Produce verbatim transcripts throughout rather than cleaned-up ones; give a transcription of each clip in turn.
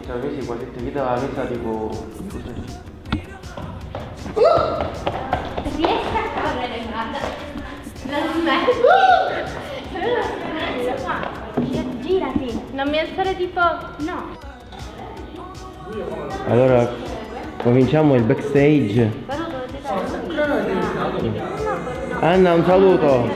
siamo mesi qua che ti dava la messa tipo... Riesci a correre, guarda. Non smetti. Girati. Non mi alzare tipo... No. Allora, cominciamo il backstage. Però dovete dare Anna, un saluto.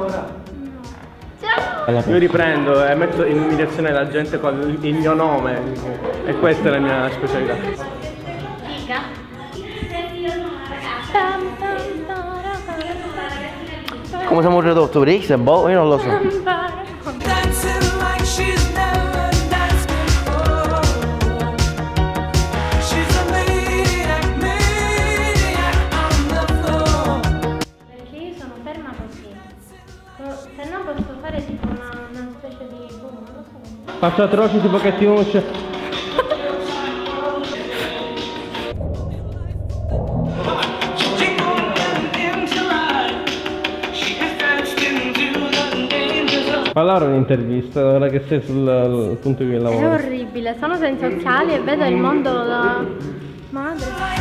ciao. Io riprendo e metto in umiliazione la gente con il mio nome. E questa è la mia specialità. Dica. Come siamo ridotto per X? Boh, io non lo so. Perché io sono ferma così. Se no posso fare tipo una, una specie di boom, non lo so. Faccio atroci tipo che ti unisce. Parlare un'intervista, ora che sei sul punto di lavoro. È orribile, sono senza occhiali e vedo il mondo da madre.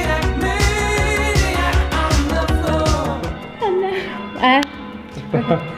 Eh?